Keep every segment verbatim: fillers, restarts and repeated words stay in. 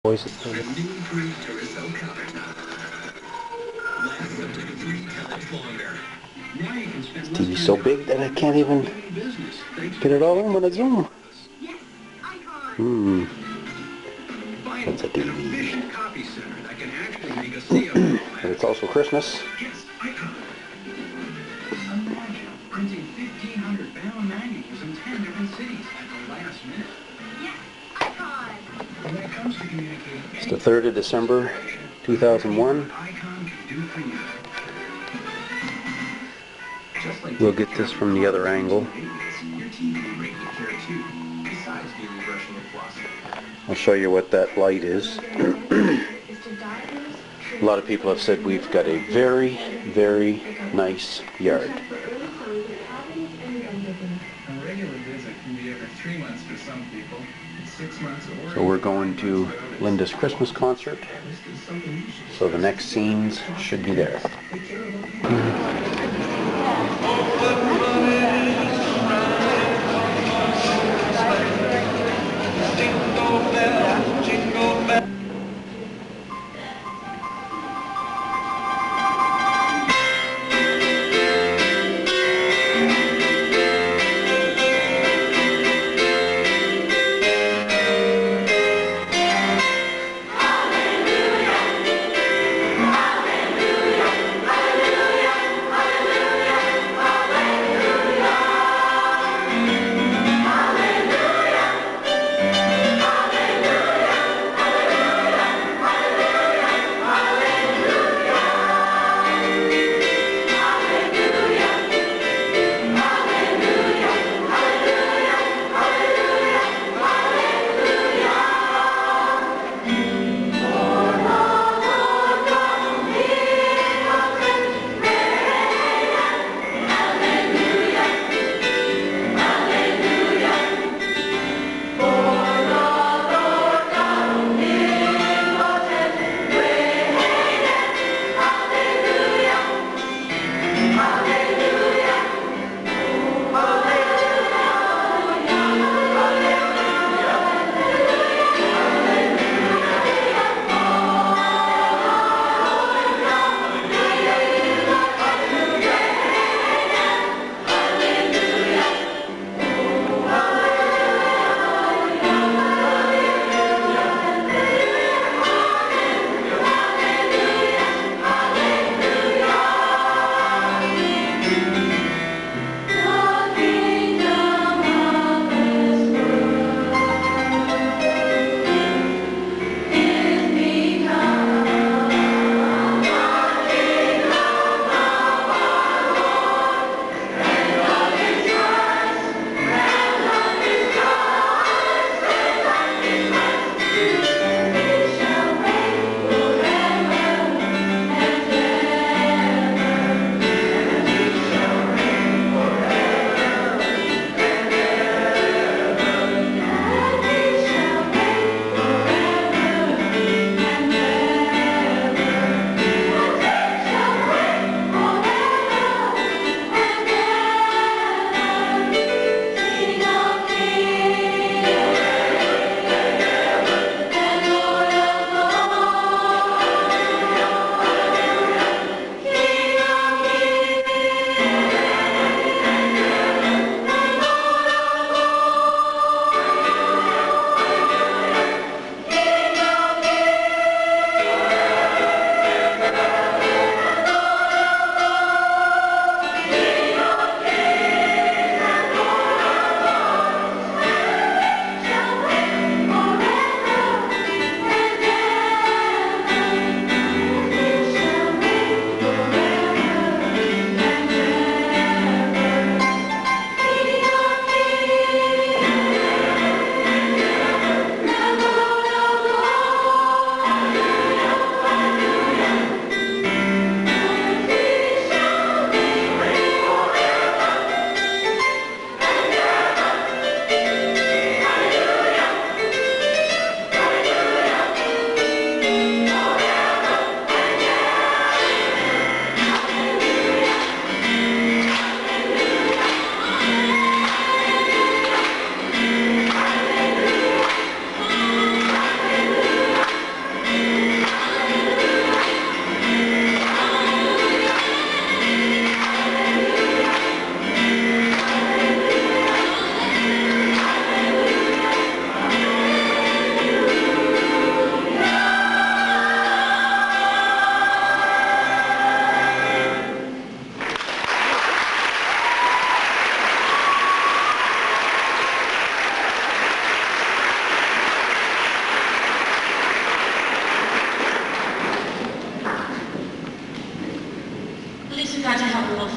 Boys, T V's so big that I can't even get it all in when I zoom. Hmm. That's a T V. But it's also Christmas. Printing fifteen hundred bound manuals in ten different cities at the last minute. Yes, Icon! When it comes to communicating, It's the third of December, two thousand one. Icon can do for you. Just like We'll get this from the other angle. your T V will make you care too, besides daily brushing and flossing. I'll show you what that light is. A lot of people have said we've got a very, very nice yard. A regular visit can be every three months for some people, six months or... So we're going to Linda's Christmas concert. So the next scenes should be there.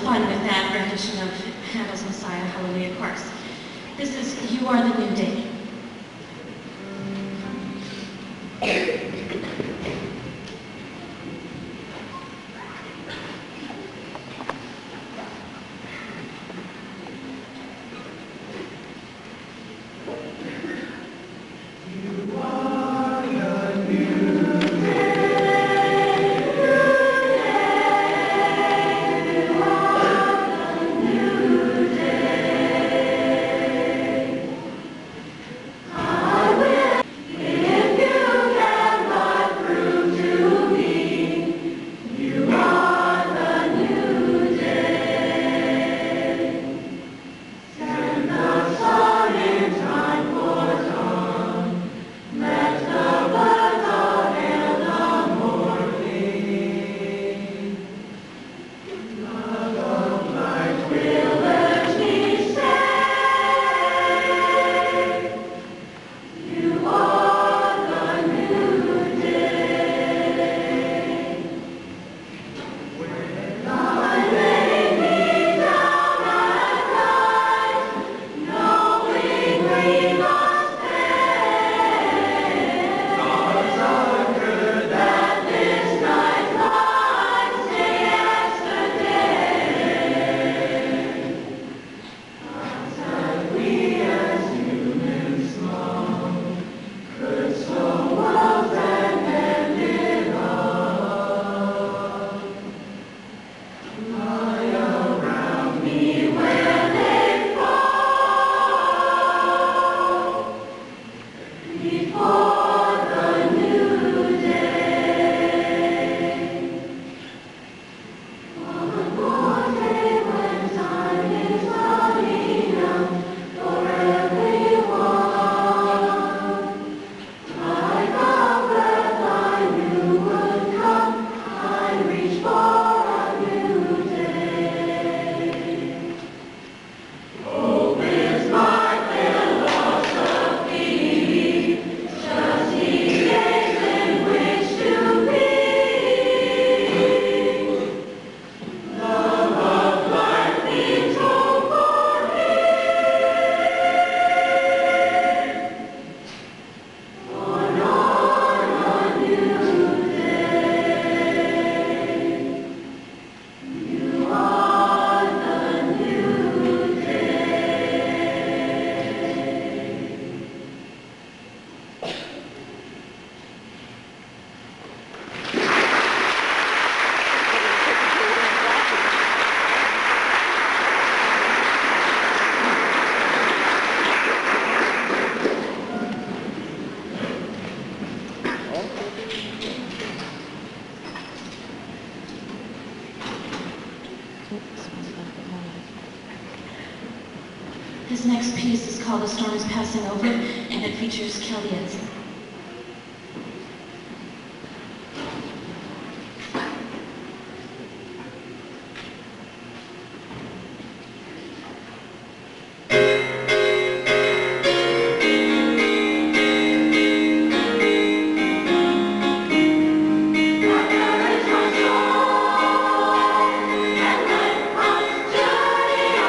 fun with that rendition of Handel's Messiah, Hallelujah Chorus. This is You Are the New Day. This next piece is called A Storm is Passing Over, and it features Kelly Edson.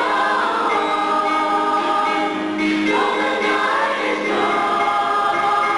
Oh,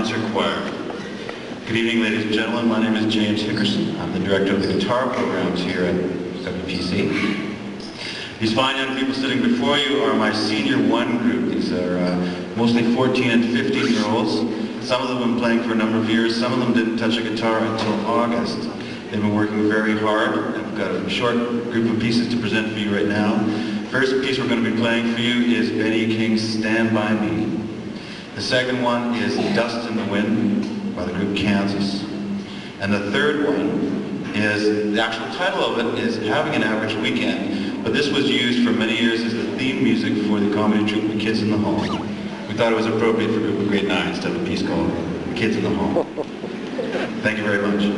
Concert Choir. Good evening, ladies and gentlemen. My name is James Hickerson. I'm the director of the guitar programs here at W P C. These fine young people sitting before you are my Senior One group. These are uh, mostly fourteen and fifteen year olds. Some of them have been playing for a number of years. Some of them didn't touch a guitar until August. They've been working very hard. I've got a short group of pieces to present for you right now. First piece we're going to be playing for you is Benny King's Stand By Me. The second one is Dust in the Wind by the group Kansas. And the third one is, the actual title of it is Having an Average Weekend, but this was used for many years as the theme music for the comedy troupe The Kids in the Hall. We thought it was appropriate for a group of grade nines to have a piece called The Kids in the Hall. Thank you very much.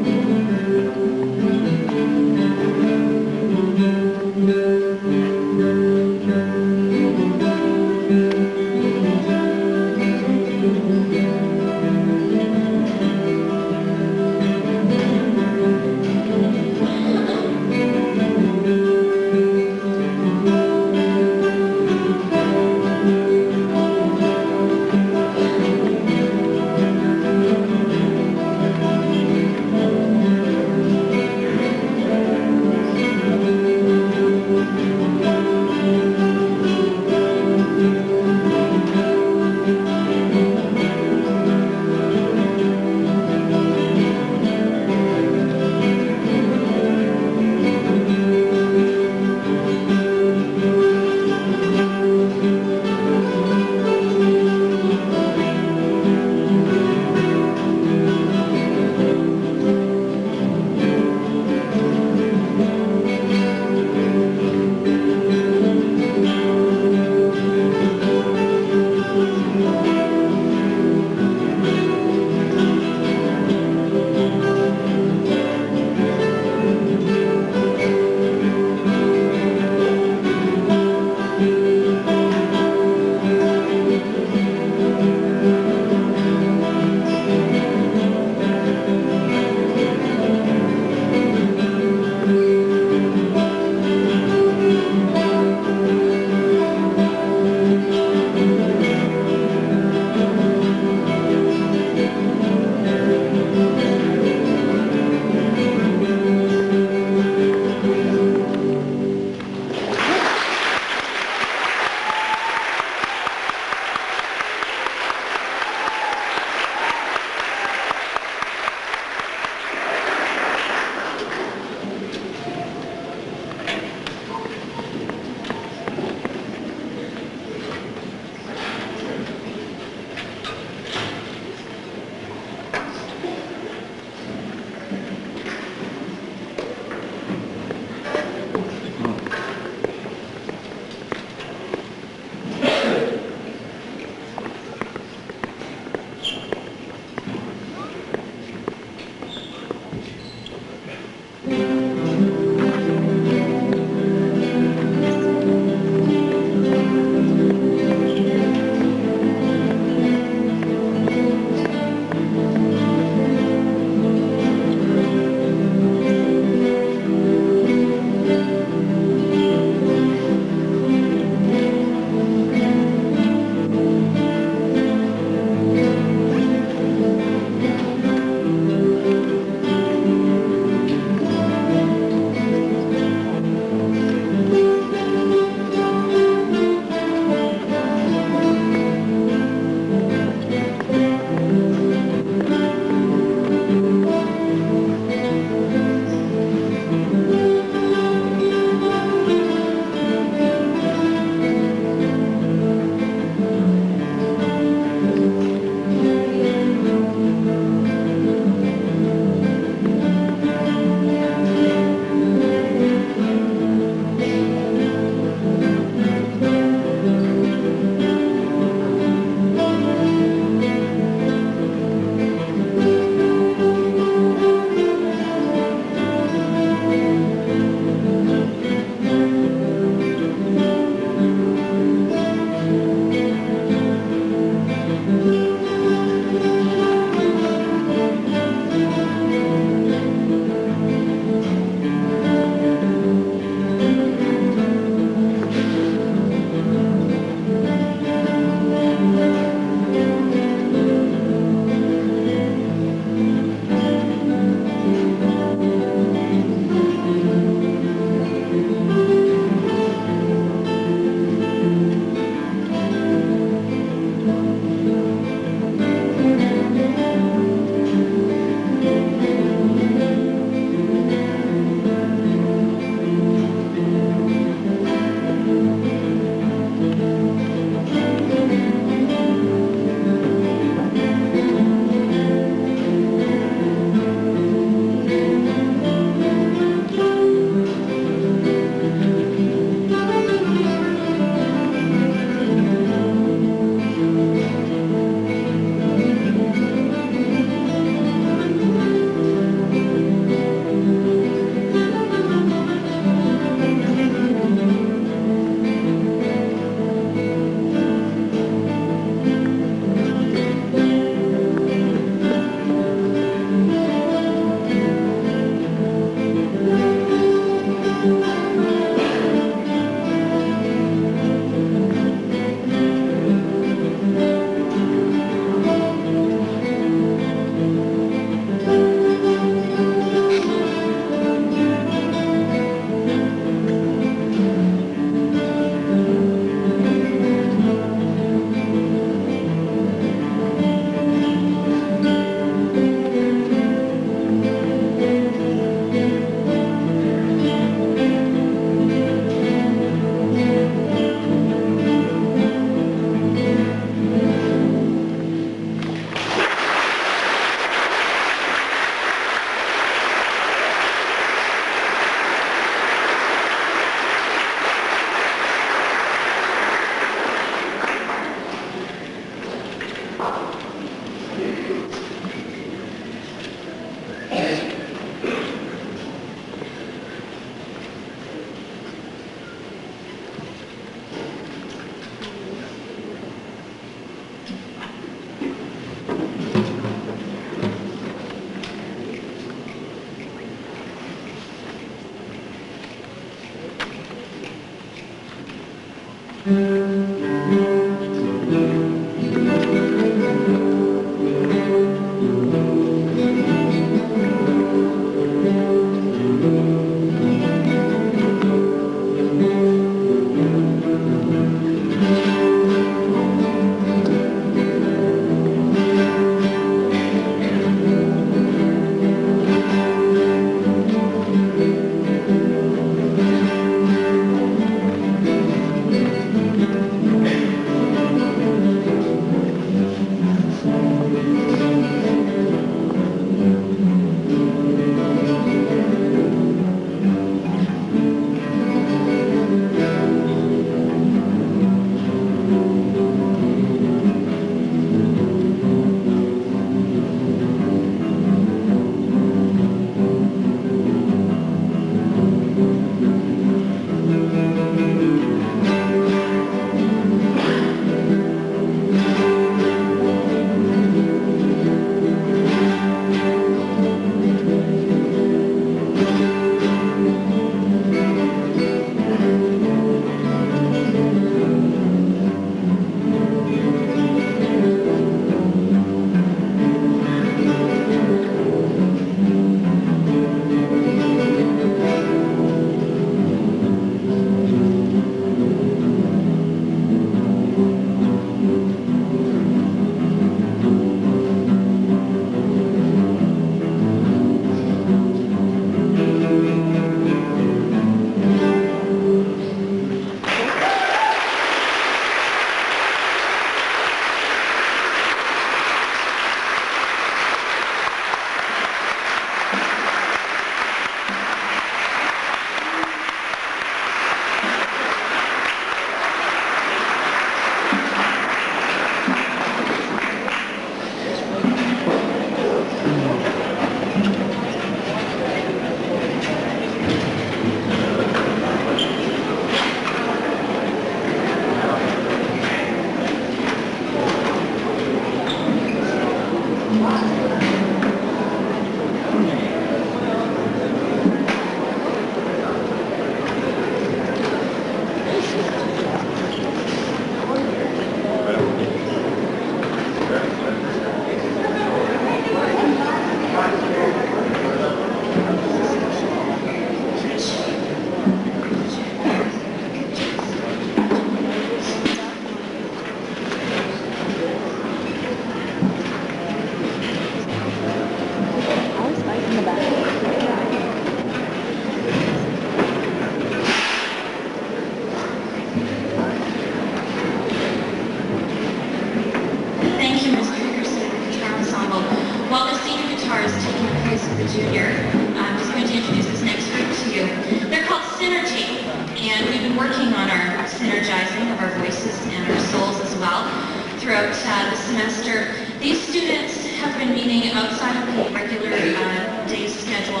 Junior. I'm just going to introduce this next group to you. They're called Synergy, and we've been working on our synergizing of our voices and our souls as well throughout uh, the semester. These students have been meeting outside of the regular uh, day schedule.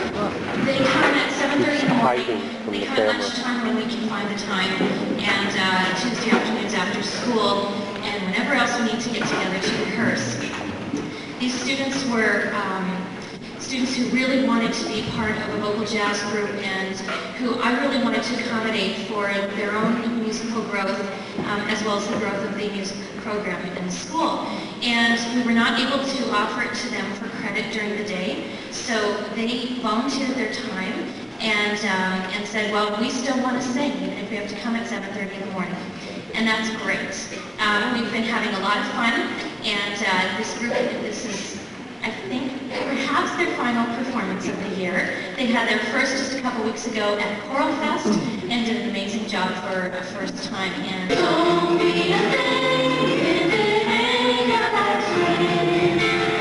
They come at seven thirty in the morning. They come at lunchtime when we can find the time, and uh, Tuesday afternoons after school, and whenever else we need to get together to rehearse. These students were um, students who really wanted to be part of a vocal jazz group and who I really wanted to accommodate for their own musical growth um, as well as the growth of the music program in the school. And we were not able to offer it to them for credit during the day, so they volunteered their time and, um, and said, well, we still want to sing even if we have to come at seven thirty in the morning. And that's great. Um, we've been having a lot of fun, and uh, this group, this is, I think, perhaps their final performance of the year. They had their first just a couple weeks ago at Choral Fest and did an amazing job for a first time. And don't be a thing, hang out that train.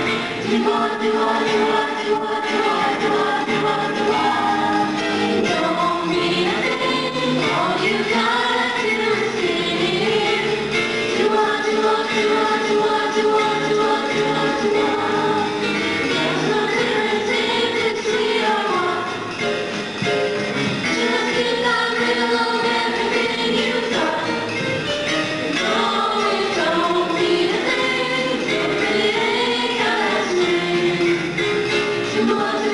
Do what, do what, do what, do what, do what, do what, do what, do what. Don't be a thing, all you gotta do is sing. Do what, do what, do what, do what, do what, do what, do what, do what. Come on.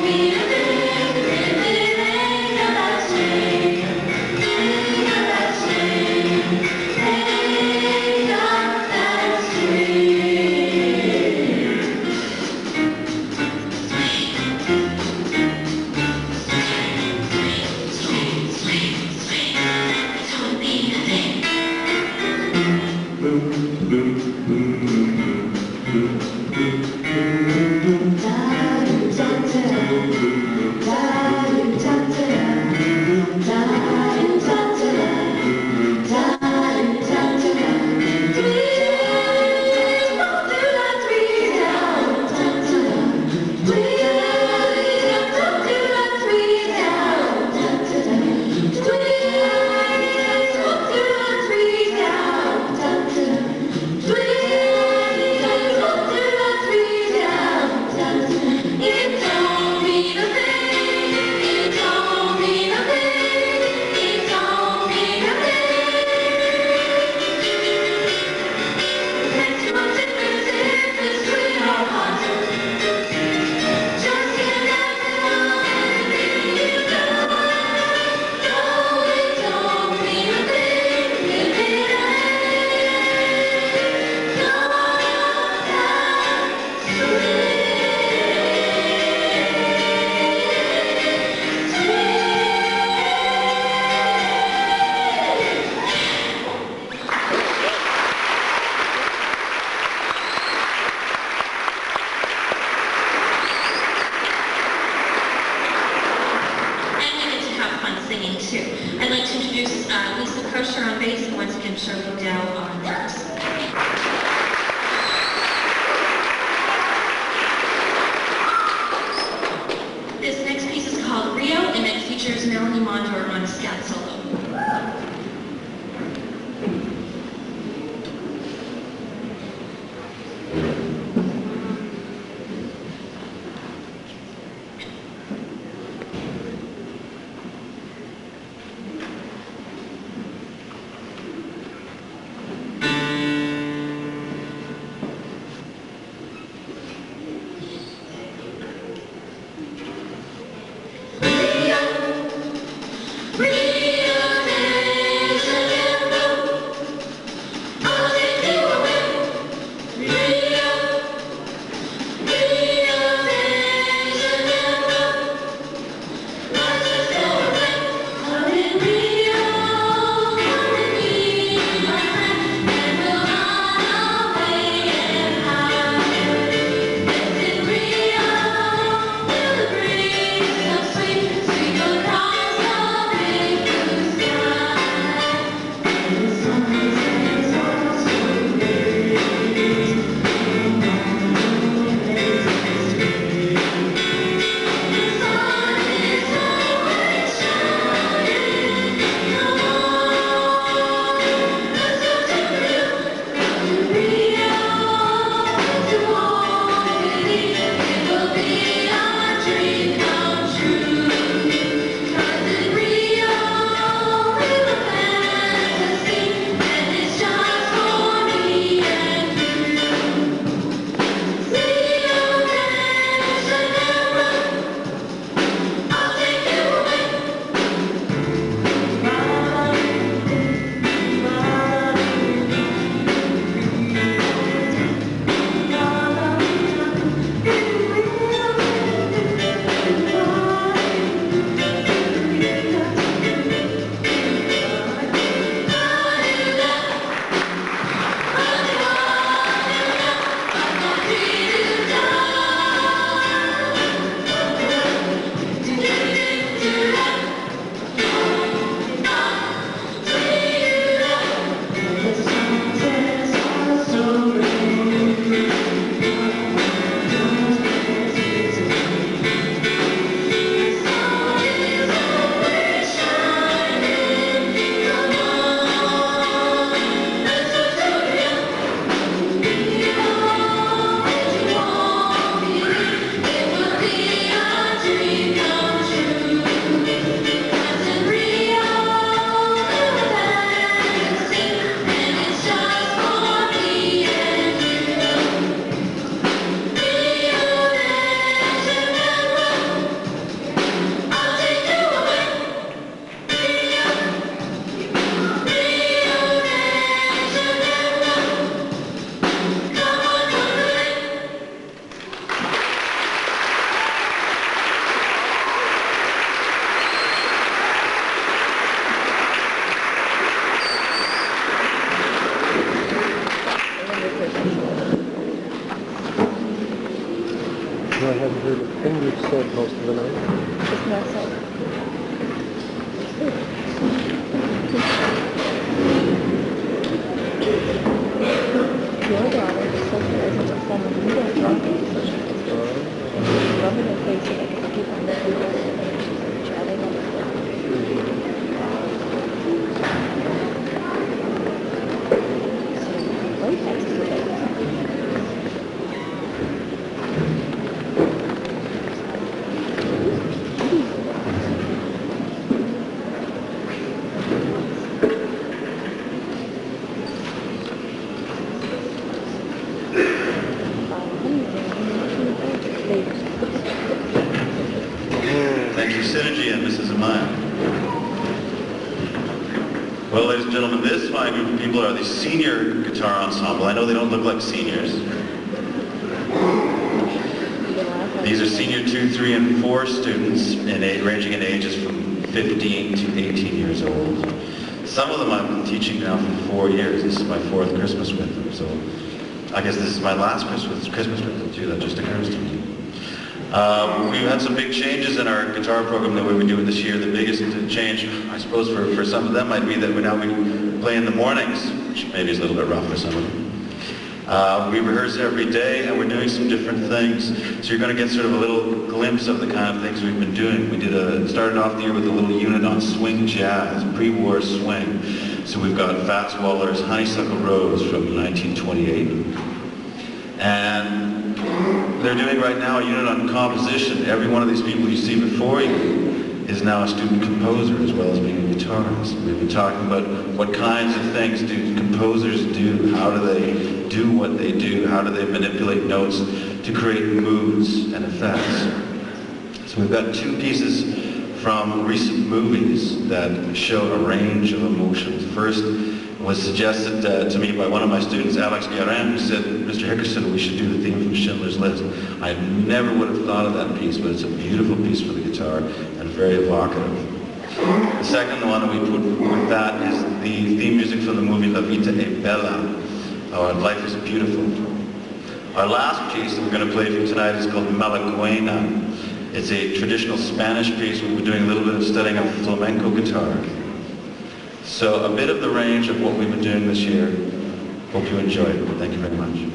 mean a thing if it ain't got that swing. Ain't got that swing. Ain't got that swing. Swing, swing, swing. It don't mean a thing. Boom, boom, boom, boom, boom, boom, boom. It don't mean a thing. It don't mean a thing. It don't mean a thing. Makes no difference if it's sweet or hot. Just get out and you know. No, it don't mean a thing if it ain't got that swing. And we get to have fun singing too. I'd like to introduce uh, Lisa Kosher on bass and once again Shirley Dell on drums. This next piece is called Rio and it features Melanie Mondor on scat solo. Rio, Rio. Thank you, Synergy and Missus Amaya. Well, ladies and gentlemen, this fine group of people are the senior guitar ensemble. I know they don't look like seniors. These are senior two, three, and four students, in age, ranging in ages from fifteen to eighteen years old. Some of them I've been teaching now for four years. This is my fourth Christmas with them, so I guess this is my last Christmas, Christmas with them too. That just occurs to me. Um, we've had some big changes in our guitar program the way we do it this year. The biggest change, I suppose, for, for some of them might be that we now we play in the mornings, which maybe is a little bit rough for some of them. Uh, we rehearse every day, and we're doing some different things. So you're going to get sort of a little glimpse of the kind of things we've been doing. We did a started off the year with a little unit on swing jazz, pre-war swing. So we've got Fats Waller's Honeysuckle Rose from nineteen twenty-eight, and they're doing right now a unit on composition. Every one of these people you see before you is now a student composer as well as being a guitarist. We've been talking about what kinds of things do composers do, how do they do what they do, how do they manipulate notes to create moods and effects. So we've got two pieces from recent movies that show a range of emotions. First was suggested uh, to me by one of my students, Alex Guerin, who said, Mister Hickerson, we should do the theme from Schindler's List. I never would have thought of that piece, but it's a beautiful piece for the guitar and very evocative. The second one we put with that is the theme music from the movie La Vita è Bella, or Life is Beautiful. Our last piece that we're going to play for you tonight is called Malaguena. It's a traditional Spanish piece. We've been doing a little bit of studying of flamenco guitar. So a bit of the range of what we've been doing this year. Hope you enjoy it. Thank you very much.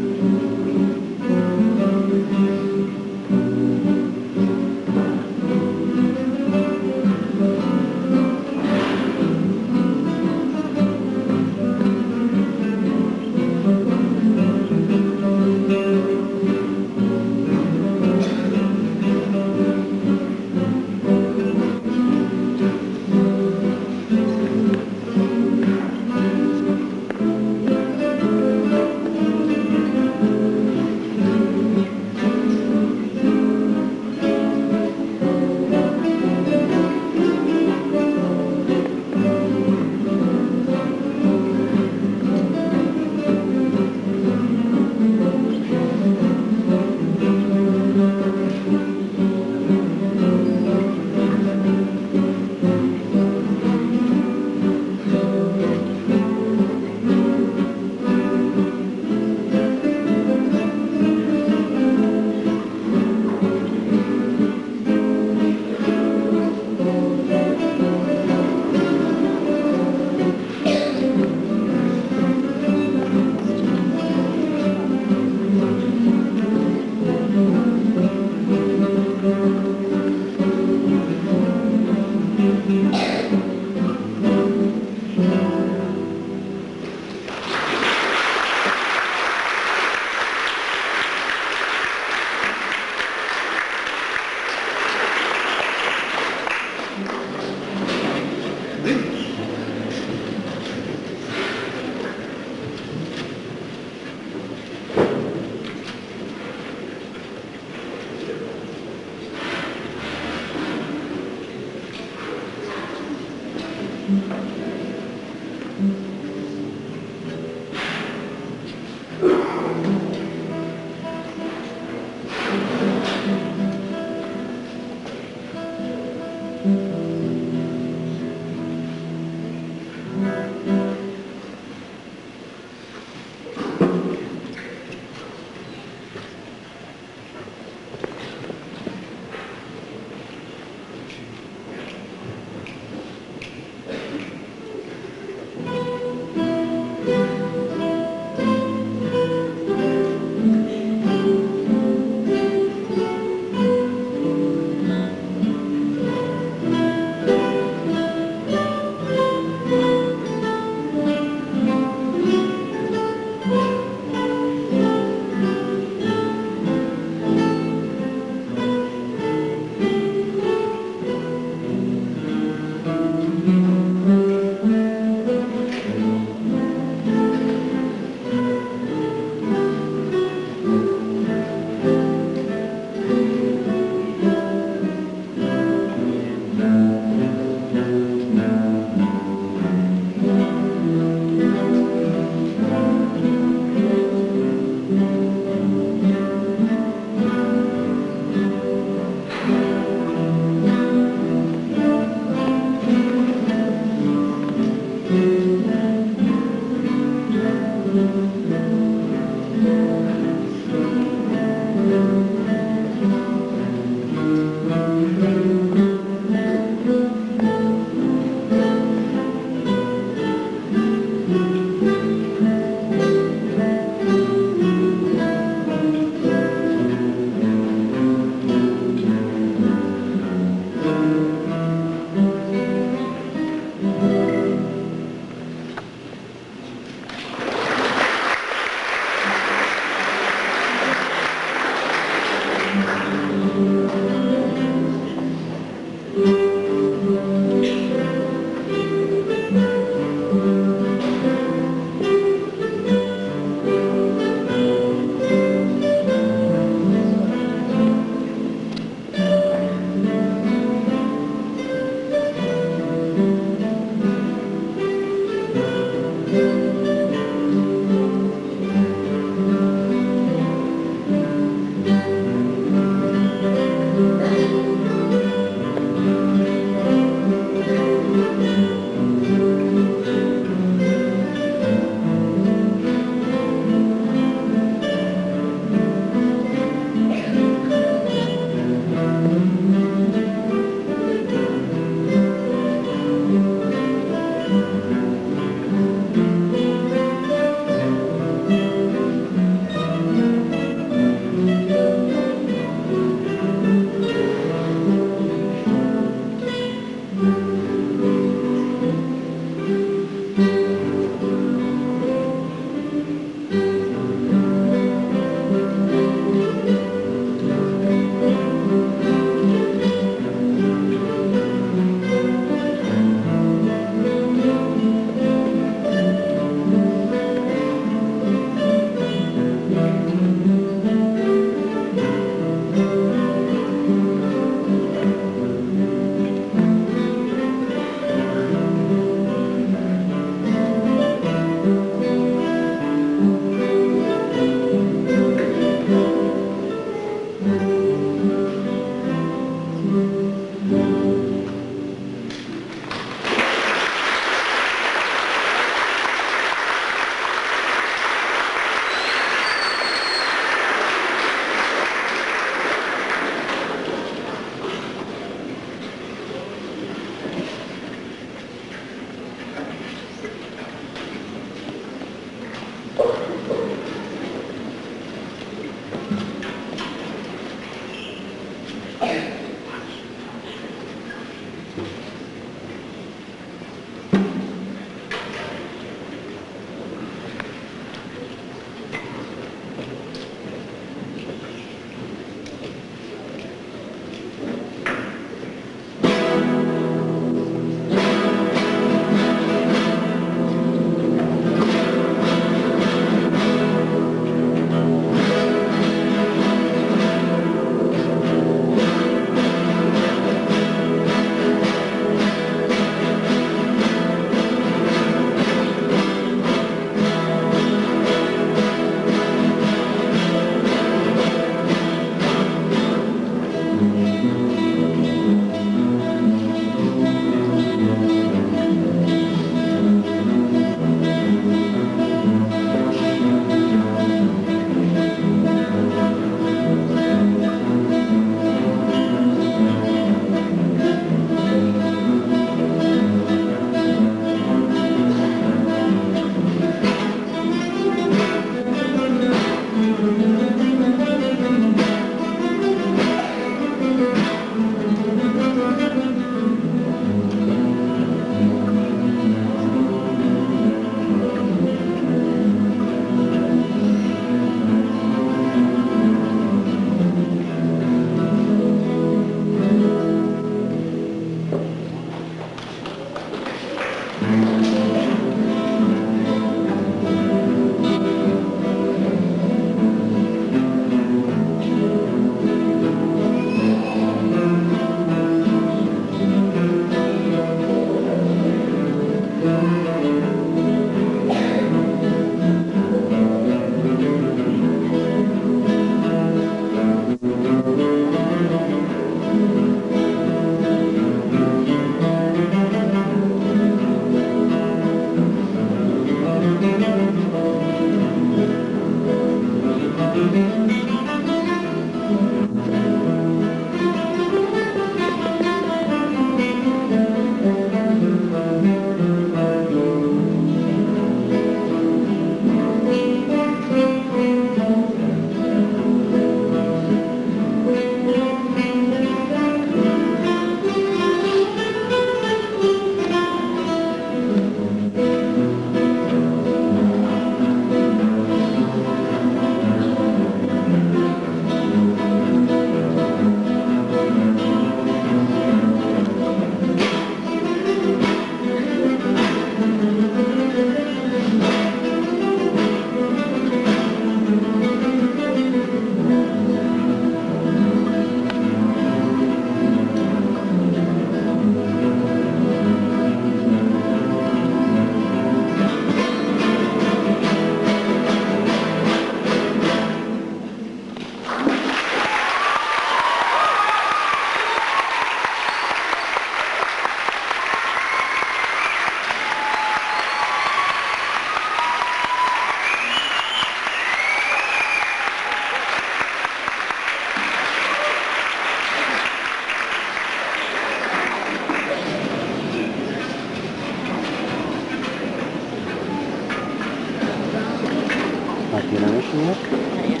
Not yet.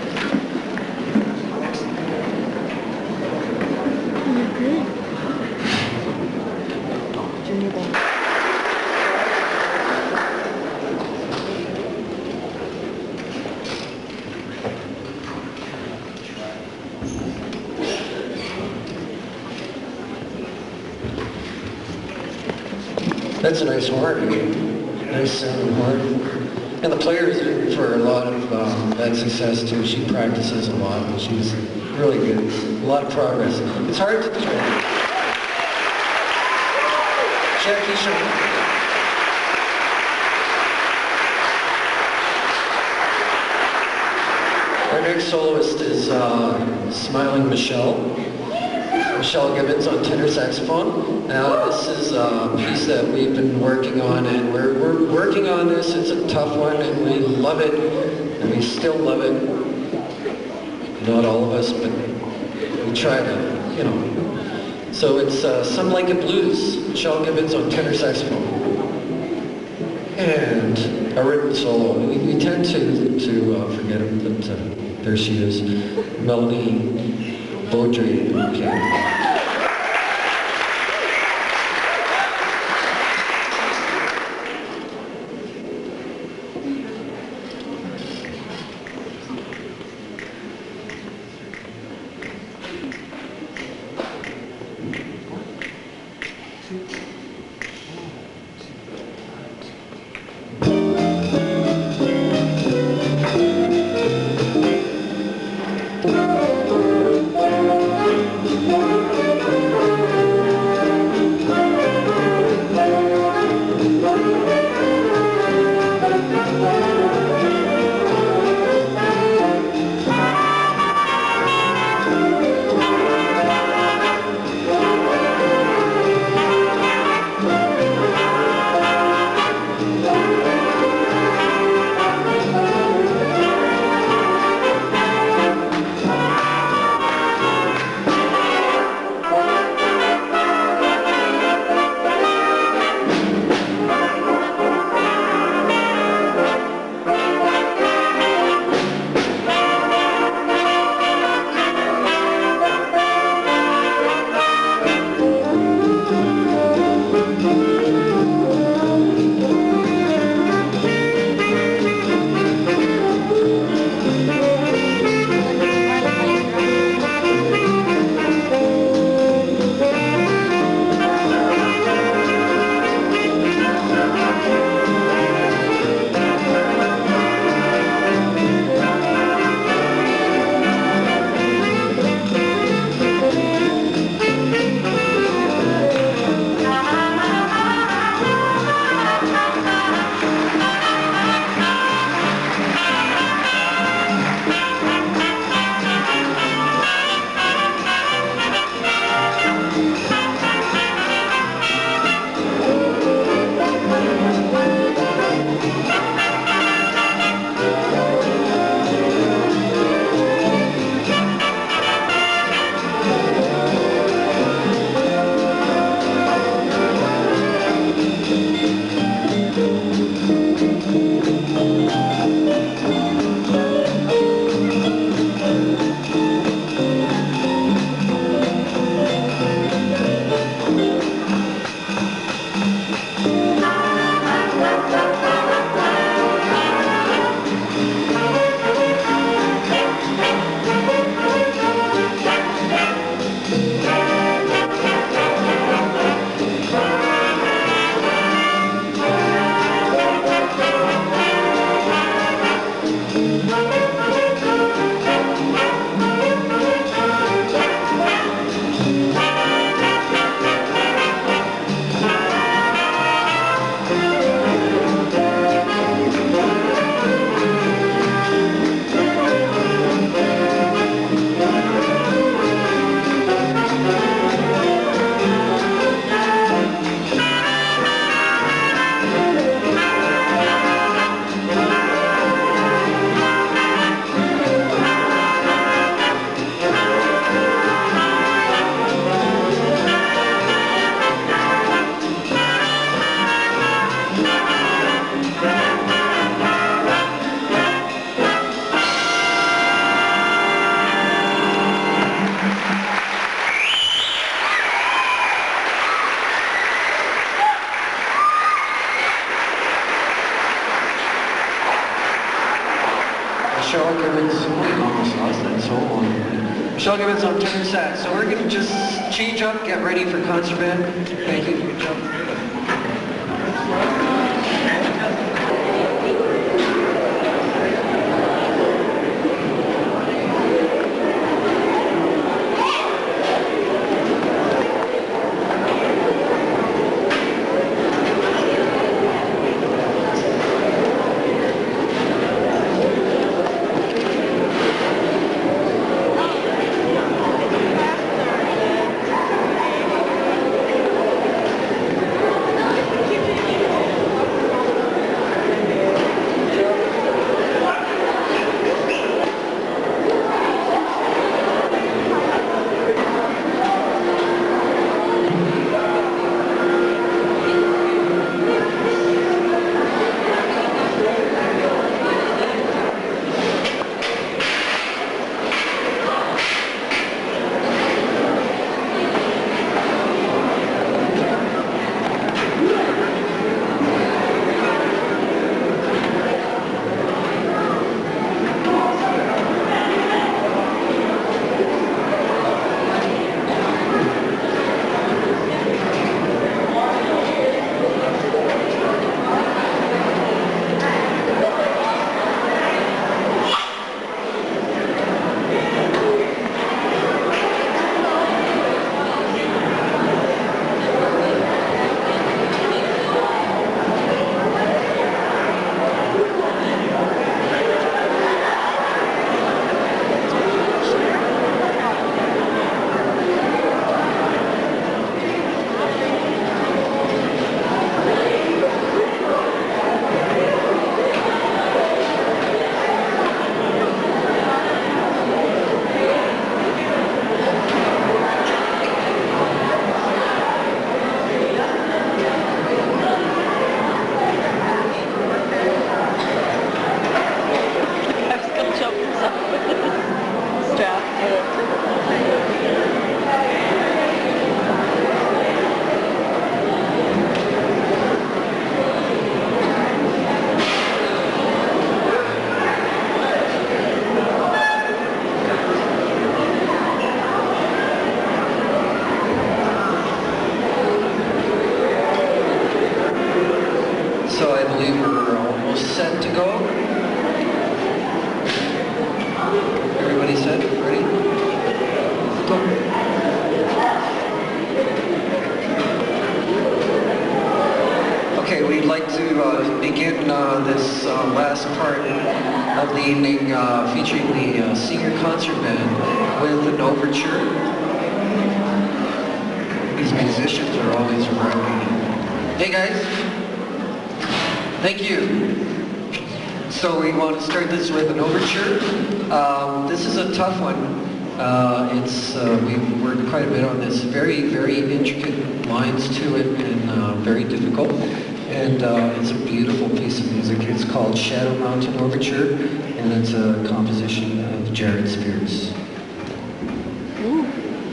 Junior Bond. That's a nice horn. Nice sounding horn. And the player's in for a lot of um, that success too. She practices a lot and she's really good. A lot of progress. It's hard to train. Jackie Sherman. Our next soloist is uh, Smiling Michelle. Michelle Gibbons on tenor saxophone. Now this is a piece that we've been working on, and we're, we're working on this. It's a tough one and we love it, and we still love it. Not all of us, but we try to, you know. So it's uh, Some Like It Blues, Michelle Gibbons on tenor saxophone. And a written solo. We, we tend to, to uh, forget it, but uh, there she is. Melanie Beaudry. Okay. Thank you. Michelle Gibbons, we almost lost that so long. Michelle Gibbons on tenor sax. So we're going to just change up, get ready for concert band. Thank you. Good job. With an overture. Um, this is a tough one. Uh, it's uh, we've worked quite a bit on this. Very, very intricate lines to it, and uh, very difficult. And uh, it's a beautiful piece of music. It's called Shadow Mountain Overture, and it's a composition of Jared Spears. Ooh.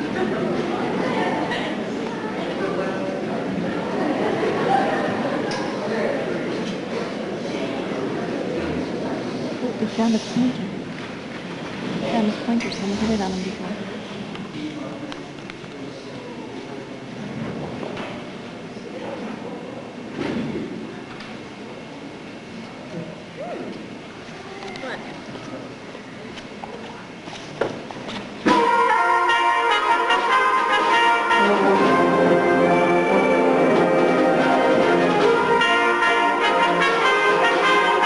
We found a pointer. We found a pointer, someone hit it on him before.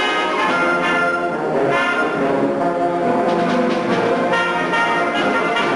Thank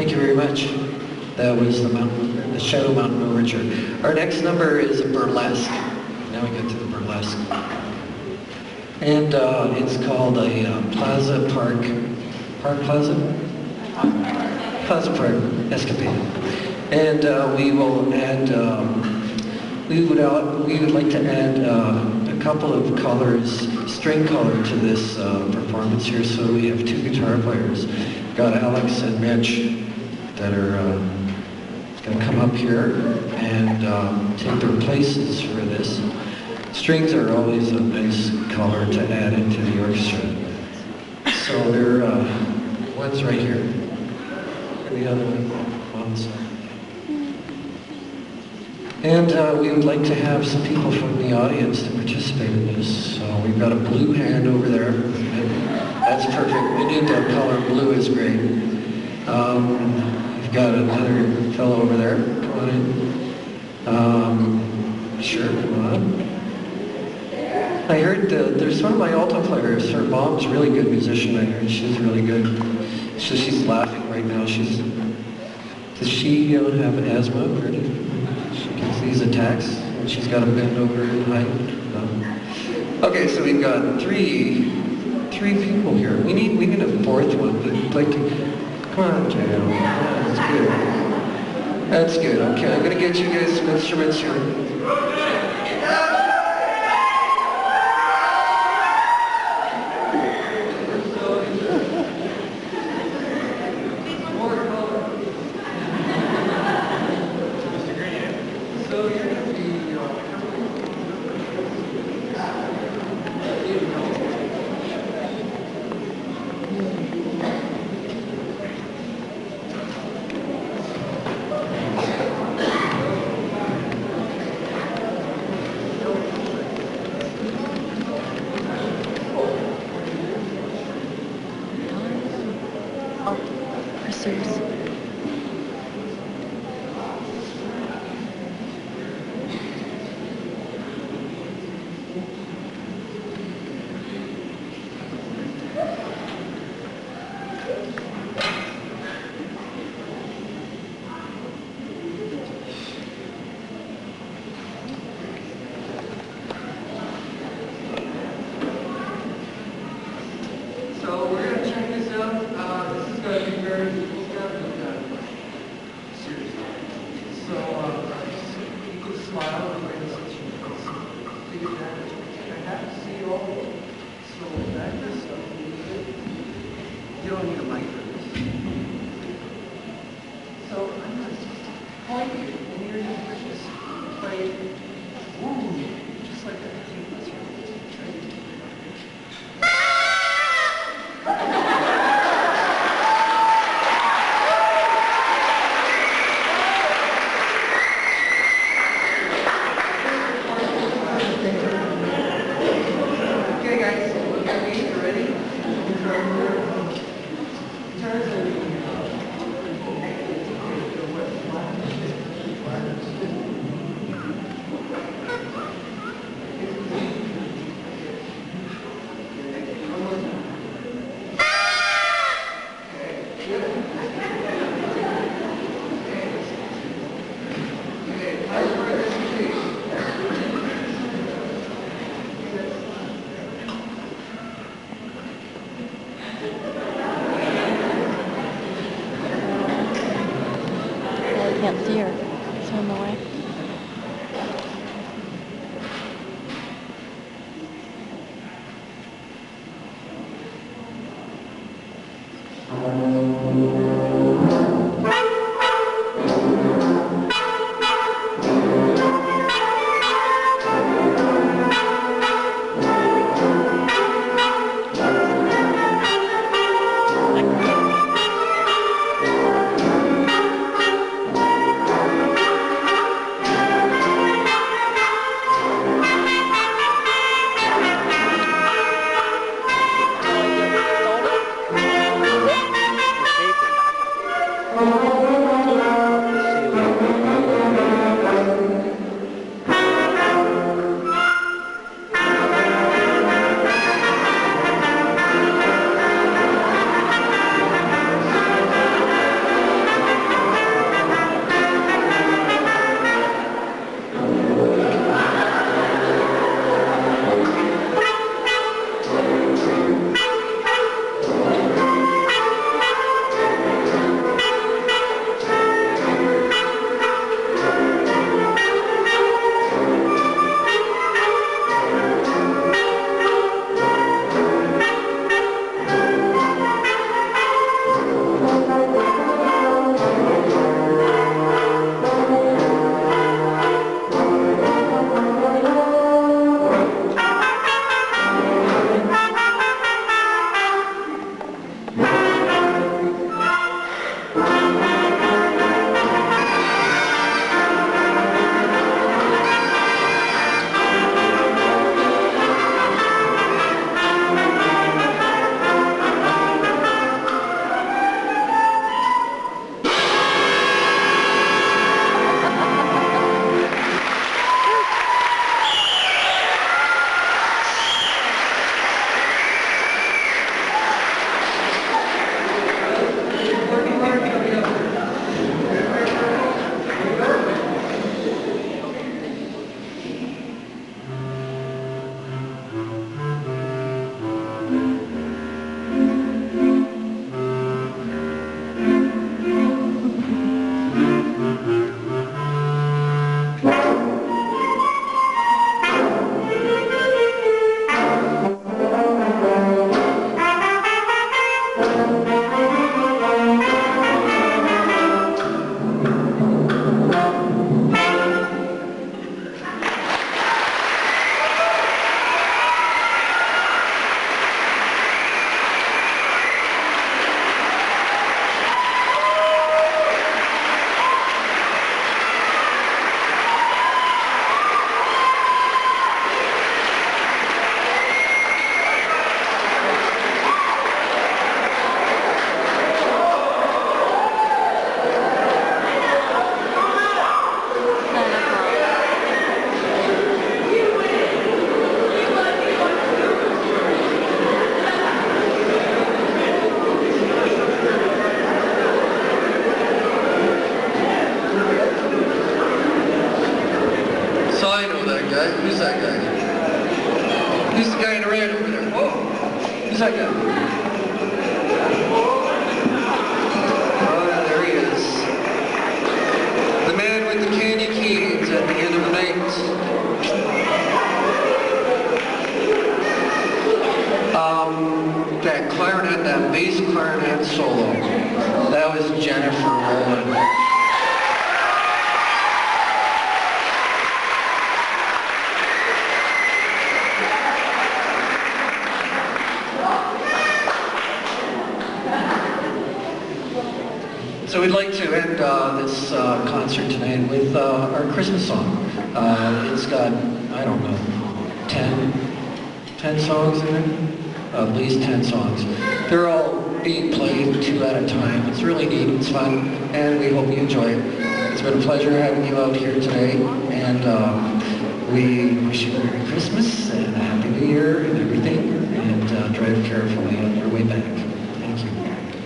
Thank you very much. That was the mountain, the Shadow Mountain Overture. Our next number is a burlesque. Now we get to the burlesque. And uh, it's called a uh, Plaza Park, Park Plaza? Plaza Park Escapade. And uh, we will add, um, we would out, we would like to add uh, a couple of colors, string color to this uh, performance here. So we have two guitar players. We've got Alex and Mitch that are uh, going to come up here and um, take their places for this. Strings are always a nice color to add into the orchestra. So they're, uh, one's right here, and the other one on the side. And uh, we would like to have some people from the audience to participate in this. So we've got a blue hand over there. And that's perfect. We need that color. Blue is great. Um, we've got another fellow over there. Come on in. Um, sure, come on. I heard uh, there's one of my alto players. Her mom's a really good musician. I heard she's really good. So she's laughing right now. She's does she uh, have asthma or anything? She gets these attacks and she's got to bend over in height. No. Okay, so we've got three three people here. We need we need a fourth one. But like, come on, J L. Yeah, that's good. That's good. Okay, I'm gonna get you guys some instruments here. Can't see her. It's on the way. Who's that guy? Who's the guy in the red over there? Whoa! Who's that guy? Oh, there he is. The man with the candy canes at the end of the night. Um, that clarinet, that bass clarinet solo. That was Jennifer Rowland. So we'd like to end uh, this uh, concert tonight with uh, our Christmas song. Uh, it's got, I don't know, ten, ten songs in it? At least ten songs. They're all being played two at a time. It's really neat, it's fun, and we hope you enjoy it. It's been a pleasure having you out here today, and um, we wish you a Merry Christmas and a Happy New Year and everything, and uh, drive carefully on your way back. Thank you.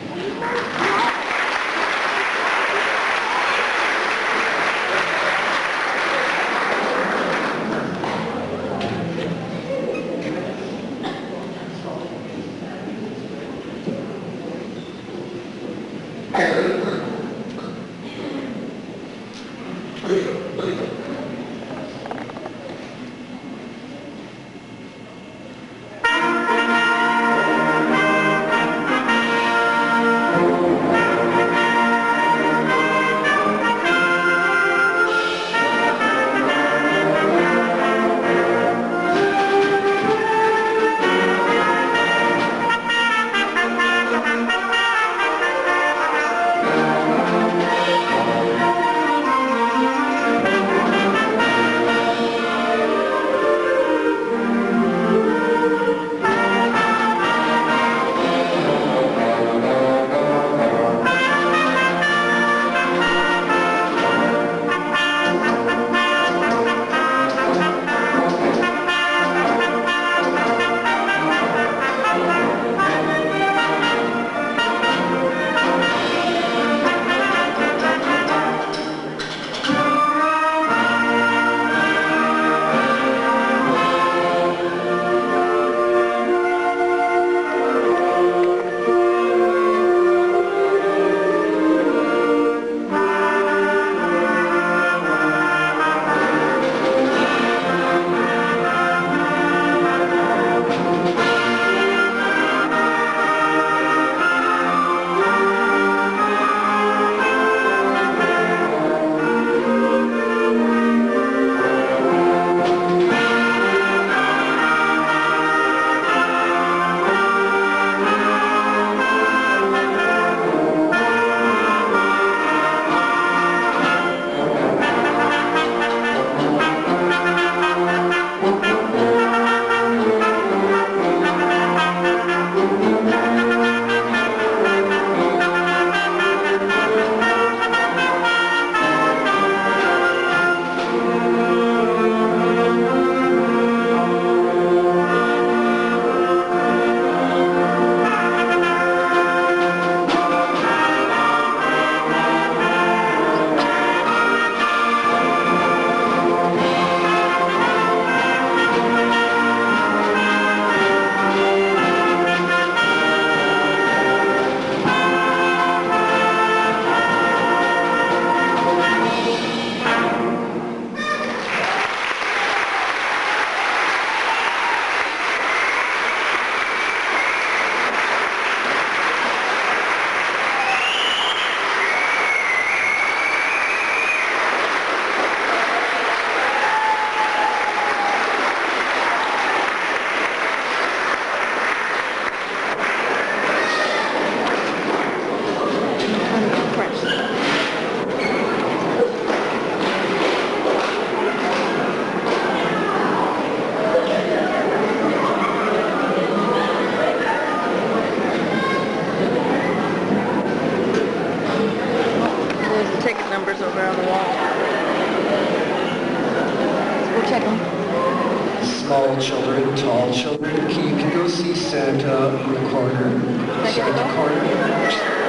Small children, tall children, you can go see Santa in the corner. Santa corner.